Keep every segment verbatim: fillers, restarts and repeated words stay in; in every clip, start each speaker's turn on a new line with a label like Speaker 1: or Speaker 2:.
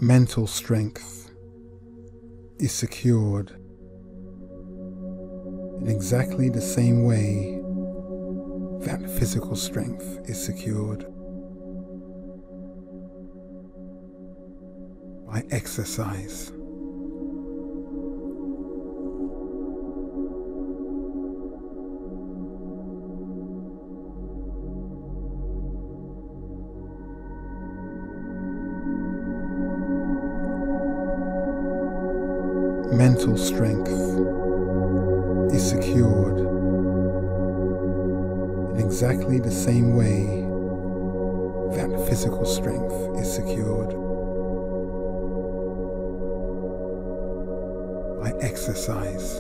Speaker 1: Mental strength is secured in exactly the same way that physical strength is secured by exercise. Mental strength is secured in exactly the same way that physical strength is secured by exercise.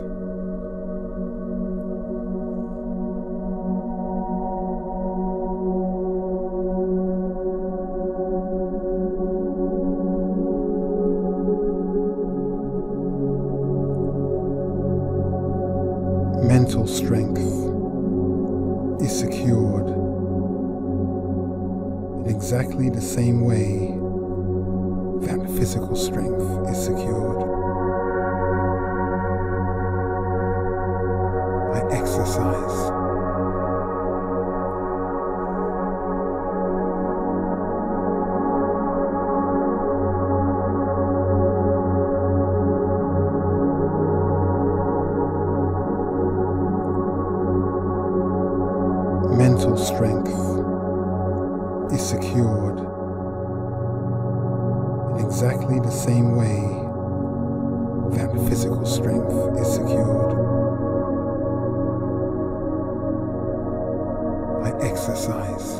Speaker 1: Mental strength is secured in exactly the same way that physical strength is secured by exercise. Mental strength is secured in exactly the same way that physical strength is secured by exercise.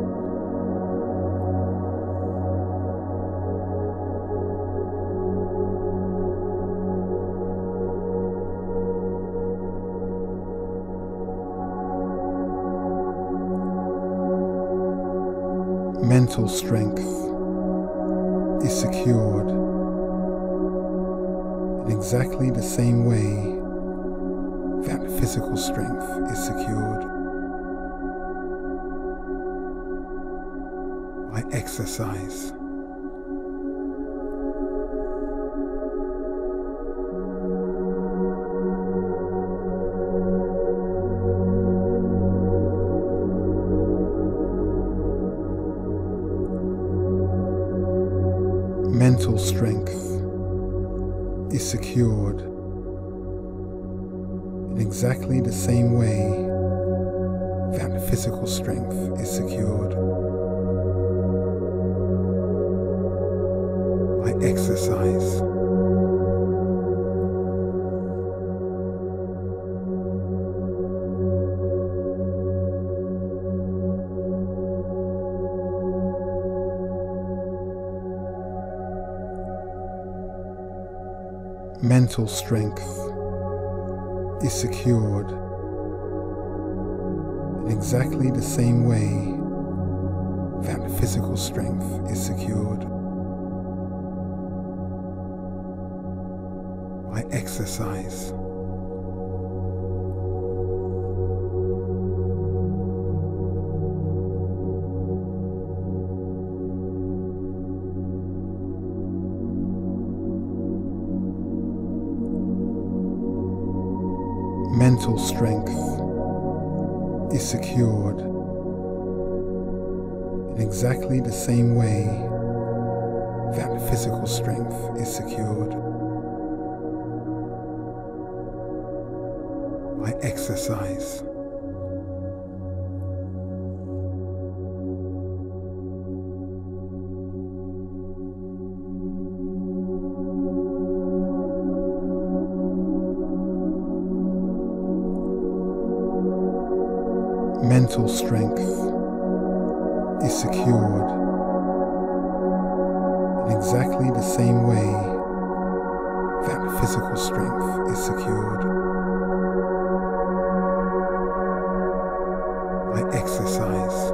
Speaker 1: Mental strength is secured in exactly the same way that physical strength is secured by exercise. Mental strength is secured in exactly the same way that physical strength is secured by exercise. Mental strength is secured in exactly the same way that physical strength is secured by exercise. Mental strength is secured in exactly the same way that physical strength is secured by exercise. Mental strength is secured in exactly the same way that physical strength is secured by exercise.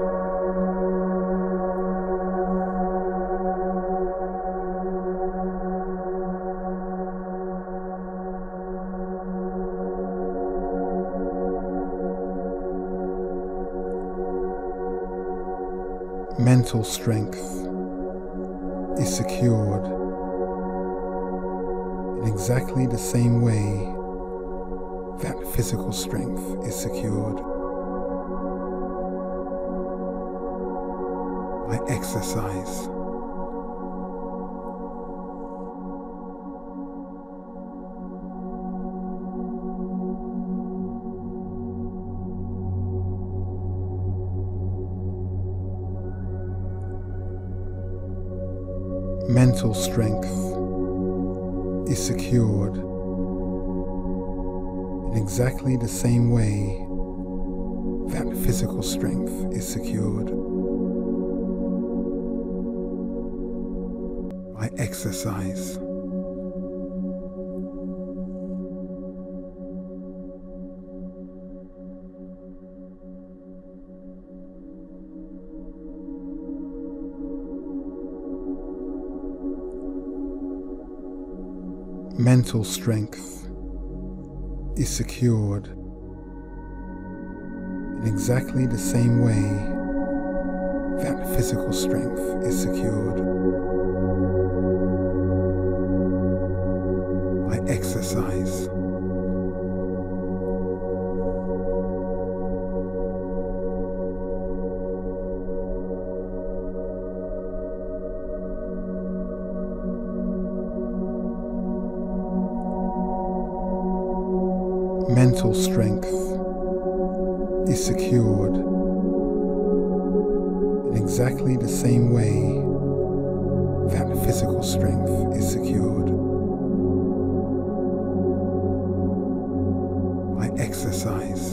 Speaker 1: Mental strength is secured in exactly the same way that physical strength is secured by exercise. Mental strength is secured in exactly the same way that physical strength is secured by exercise. Mental strength is secured in exactly the same way that physical strength is secured by exercise. Mental strength is secured in exactly the same way that physical strength is secured by exercise.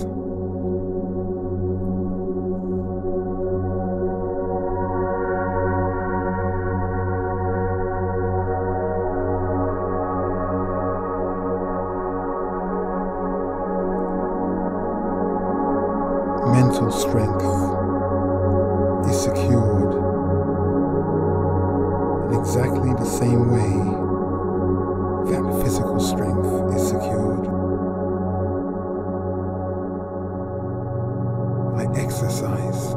Speaker 1: Mental strength is secured in exactly the same way that physical strength is secured by exercise.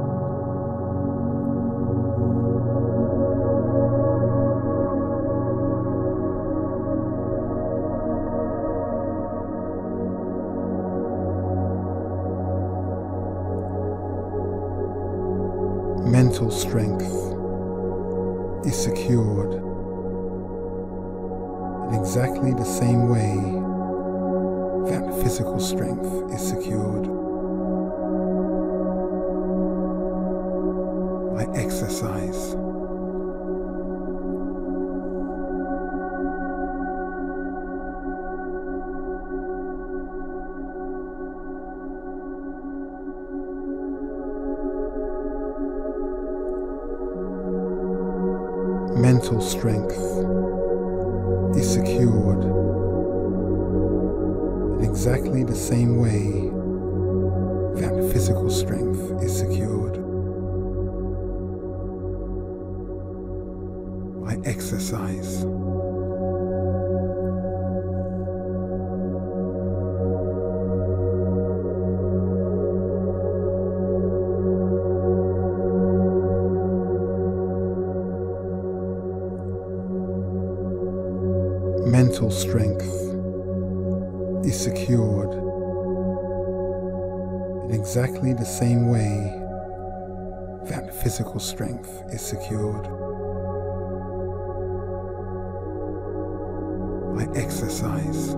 Speaker 1: Mental strength is secured in exactly the same way that physical strength is secured by exercise. Mental strength is secured in exactly the same way that physical strength is secured by exercise. Mental strength is secured in exactly the same way that physical strength is secured by exercise.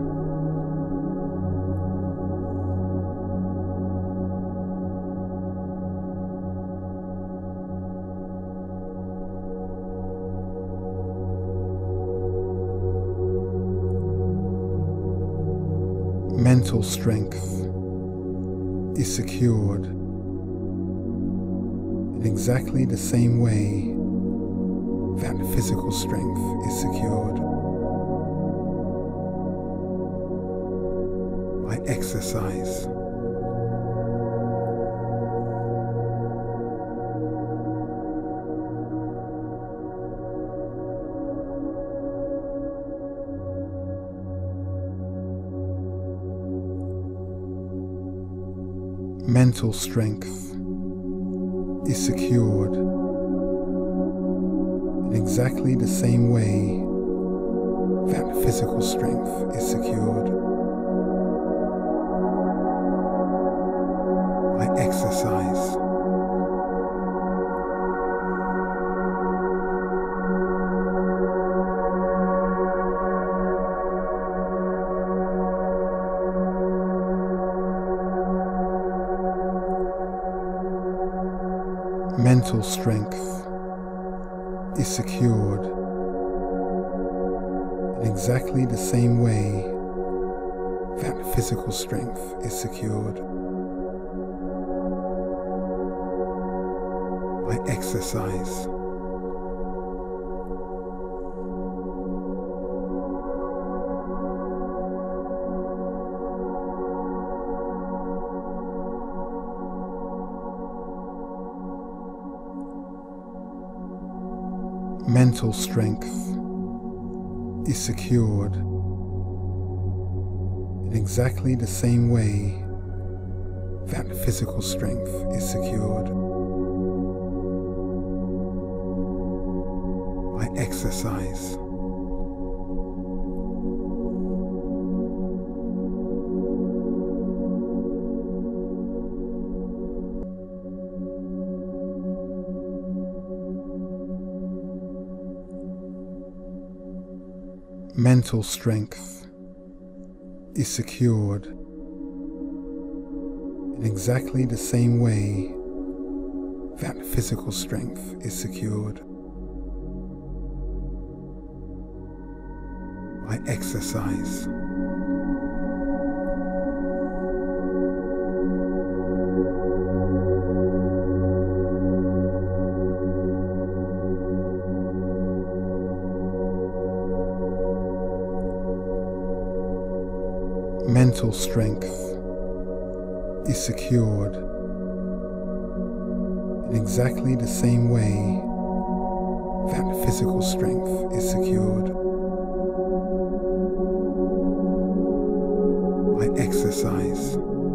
Speaker 1: Mental strength is secured in exactly the same way that physical strength is secured by exercise. Mental strength is secured in exactly the same way that physical strength is secured by exercise. Mental strength is secured in exactly the same way that physical strength is secured by exercise. Mental strength is secured in exactly the same way that physical strength is secured by exercise. Mental strength is secured in exactly the same way that physical strength is secured by exercise. Mental strength is secured in exactly the same way that physical strength is secured by exercise.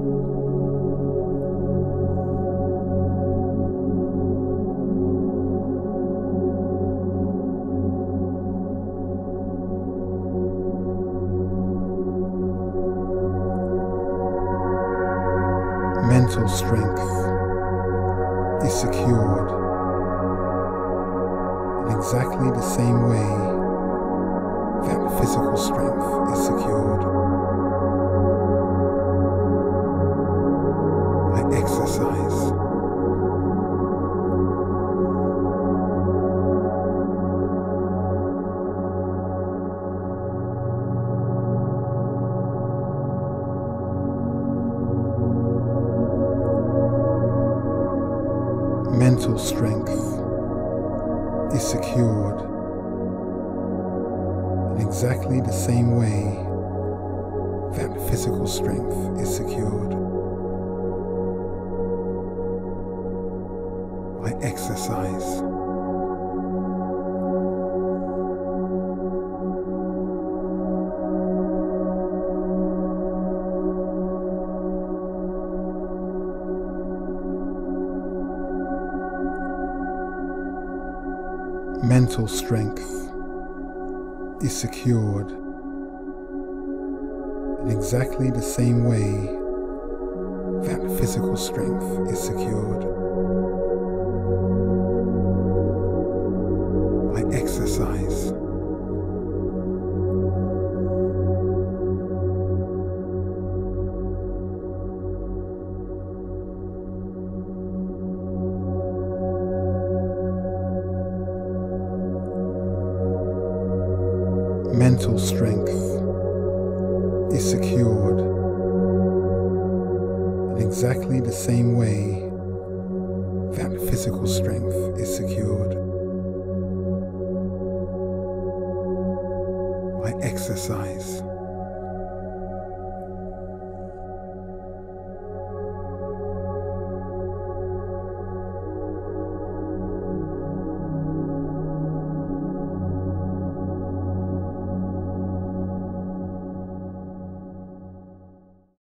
Speaker 1: Mental strength is secured in exactly the same way that physical strength is secured by exercise. Mental strength is secured in exactly the same way that physical strength is secured by exercise. Mental strength is secured in exactly the same way that physical strength is secured by exercise. Mental strength is secured in exactly the same way that physical strength is secured by exercise.